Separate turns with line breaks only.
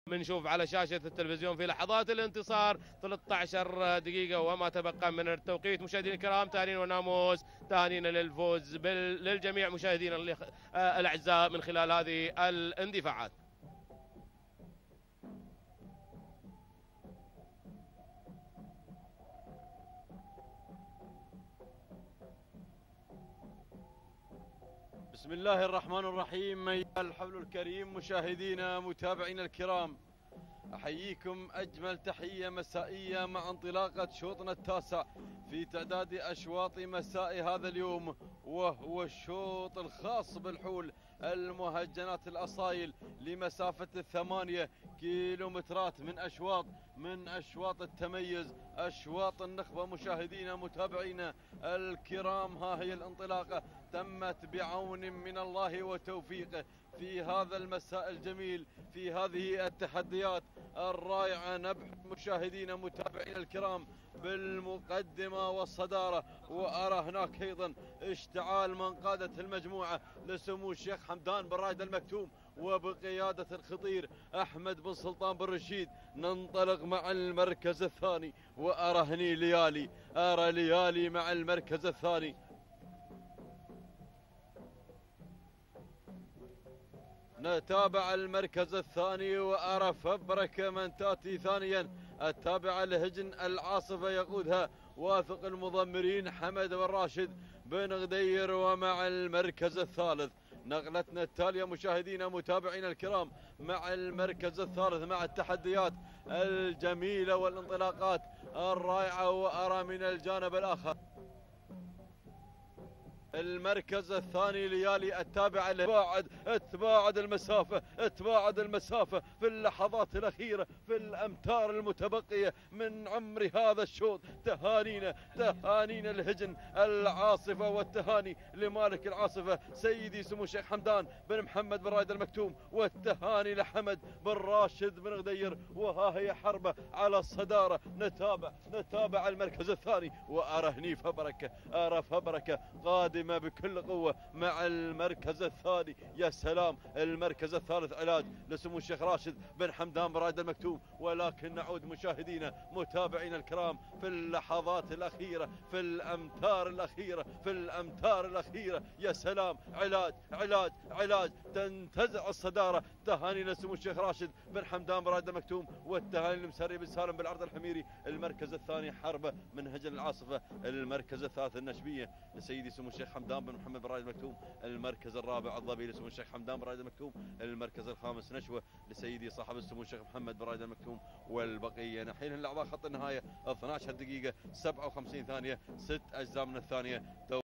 بنشوف على شاشة التلفزيون في لحظات الانتصار 13 دقيقة وما تبقى من التوقيت. مشاهدينا الكرام، تهانينا وناموس، تهانينا للفوز للجميع مشاهدينا الأعزاء من خلال هذه الاندفاعات.
بسم الله الرحمن الرحيم. أيها الحفل الكريم، مشاهدينا متابعينا الكرام، أحييكم أجمل تحية مسائية مع انطلاقة شوطنا التاسع في تعداد أشواط مساء هذا اليوم، وهو الشوط الخاص بالحول المهجنات الأصايل لمسافة 8 كيلومترات من أشواط التميز، أشواط النخبة. مشاهدينا متابعينا الكرام، ها هي الانطلاقة تمت بعون من الله وتوفيقه في هذا المساء الجميل، في هذه التحديات الرائعة. نبحث مشاهدينا متابعينا الكرام بالمقدمة والصدارة، وأرى هناك أيضا اشتعال من قادة المجموعة لسمو الشيخ حمدان بن راشد المكتوم وبقيادة الخطير أحمد بن سلطان بن رشيد. ننطلق مع المركز الثاني، وأرى هني ليالي مع المركز الثاني. نتابع المركز الثاني، وأرى فبرك من تأتي ثانيا التابعة لهجن العاصفة يقودها واثق المضمرين حمد بن راشد بن غدير. ومع المركز الثالث نقلتنا التالية مشاهدينا متابعينا الكرام مع المركز الثالث مع التحديات الجميلة والانطلاقات الرائعة. وأرى من الجانب الآخر المركز الثاني ليالي التابعة تباعد المسافة في اللحظات الأخيرة، في الأمتار المتبقية من عمر هذا الشوط. تهانينا لهجن العاصفة، والتهاني لمالك العاصفة سيدي سمو الشيخ حمدان بن محمد بن راشد المكتوم، والتهاني لحمد بن راشد بن غدير. وها هي حربة على الصدارة. نتابع المركز الثاني، وأرى هني فبركة قادمة بكل قوة مع المركز الثاني. يا سلام، المركز الثالث علاج لسمو الشيخ راشد بن حمدان بن راشد المكتوم. ولكن نعود مشاهدينا متابعينا الكرام في اللحظات الأخيرة، في الأمتار الأخيرة. يا سلام، علاج تنتزع الصدارة. تهاني لسمو الشيخ راشد بن حمدان بن راشد المكتوم، والتهاني لمسري بن سالم بالعرض الحميري. المركز الثاني حربة من هجن العاصفة. المركز الثالث النشبية لسيدي سمو الشيخ حمدان بن محمد بن راشد المكتوم. المركز الرابع الظبي لسمو الشيخ حمدان بن راشد المكتوم. المركز الخامس نشوة لسيدي صاحب السمو الشيخ محمد بن راشد المكتوم. والبقية نحيل الأعضاء. خط النهاية 12 دقيقة 57 ثانية 6 أجزاء من الثانية.